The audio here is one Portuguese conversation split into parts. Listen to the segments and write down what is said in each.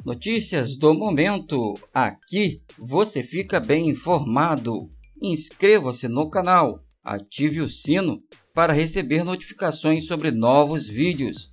Notícias do momento. Aqui você fica bem informado. Inscreva-se no canal, ative o sino para receber notificações sobre novos vídeos.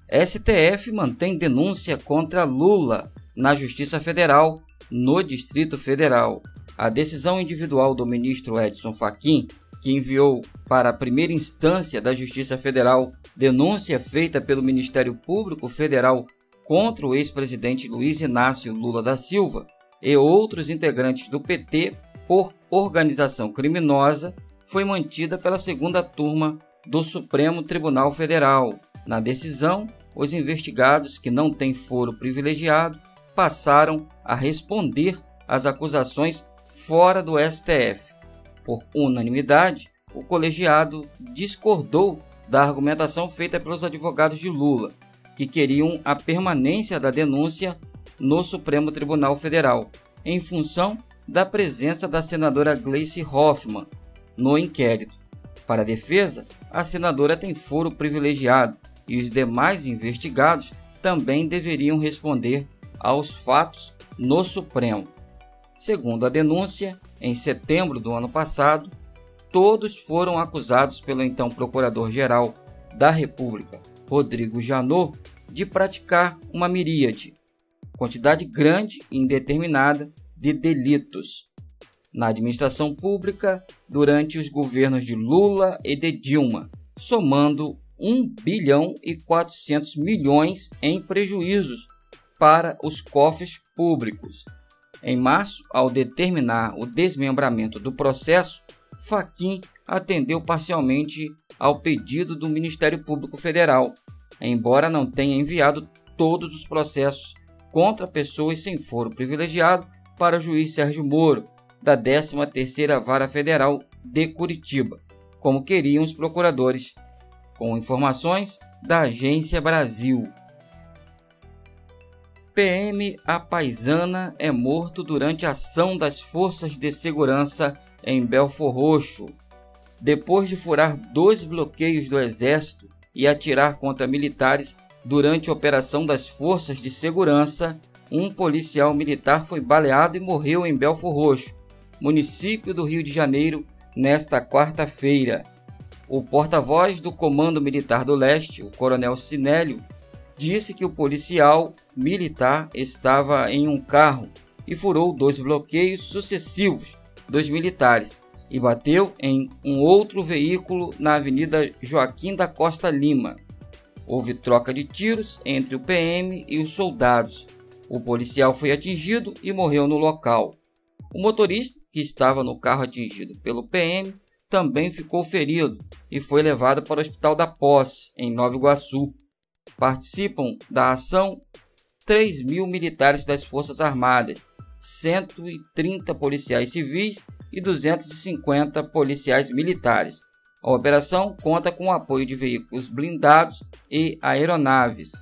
STF mantém denúncia contra Lula na Justiça Federal no Distrito Federal. A decisão individual do ministro Edson Fachin, que enviou para a primeira instância da Justiça Federal denúncia feita pelo Ministério Público Federal contra o ex-presidente Luiz Inácio Lula da Silva e outros integrantes do PT por organização criminosa, foi mantida pela segunda turma do Supremo Tribunal Federal. Na decisão, os investigados que não têm foro privilegiado passaram a responder às acusações fora do STF. Por unanimidade, o colegiado discordou da argumentação feita pelos advogados de Lula, que queriam a permanência da denúncia no Supremo Tribunal Federal, em função da presença da senadora Gleisi Hoffmann no inquérito. Para a defesa, a senadora tem foro privilegiado e os demais investigados também deveriam responder aos fatos no Supremo. Segundo a denúncia, em setembro do ano passado, todos foram acusados pelo então Procurador-Geral da República, Rodrigo Janot, de praticar uma miríade, quantidade grande e indeterminada de delitos na administração pública durante os governos de Lula e de Dilma, somando 1 bilhão e 400 milhões em prejuízos para os cofres públicos. Em março, ao determinar o desmembramento do processo, Fachin atendeu parcialmente ao pedido do Ministério Público Federal, embora não tenha enviado todos os processos contra pessoas sem foro privilegiado para o juiz Sérgio Moro, da 13ª Vara Federal de Curitiba, como queriam os procuradores, com informações da Agência Brasil. PM apaisana é morto durante ação das forças de segurança em Belfor Roxo. Depois de furar 2 bloqueios do Exército e atirar contra militares durante a operação das forças de segurança, um policial militar foi baleado e morreu em Belfor Roxo, município do Rio de Janeiro, nesta quarta-feira. O porta-voz do Comando Militar do Leste, o coronel Sinélio, disse que o policial militar estava em um carro e furou 2 bloqueios sucessivos dos militares e bateu em um outro veículo na Avenida Joaquim da Costa Lima. Houve troca de tiros entre o PM e os soldados. O policial foi atingido e morreu no local. O motorista, que estava no carro atingido pelo PM, também ficou ferido e foi levado para o Hospital da Posse, em Nova Iguaçu. Participam da ação 3.000 militares das Forças Armadas, 130 policiais civis e 250 policiais militares. A operação conta com o apoio de veículos blindados e aeronaves.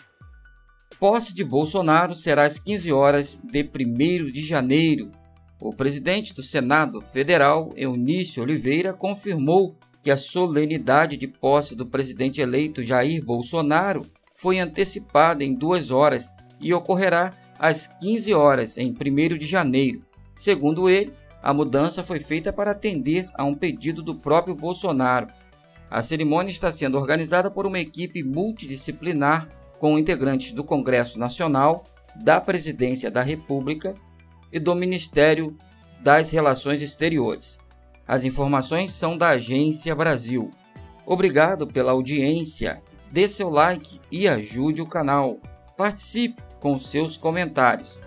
Posse de Bolsonaro será às 15 horas de 1º de janeiro. O presidente do Senado Federal, Eunício Oliveira, confirmou que a solenidade de posse do presidente eleito Jair Bolsonaro foi antecipada em 2 horas e ocorrerá às 15 horas em 1º de janeiro. Segundo ele, a mudança foi feita para atender a um pedido do próprio Bolsonaro. A cerimônia está sendo organizada por uma equipe multidisciplinar com integrantes do Congresso Nacional, da Presidência da República e do Ministério das Relações Exteriores. As informações são da Agência Brasil. Obrigado pela audiência, dê seu like e ajude o canal. Participe com seus comentários.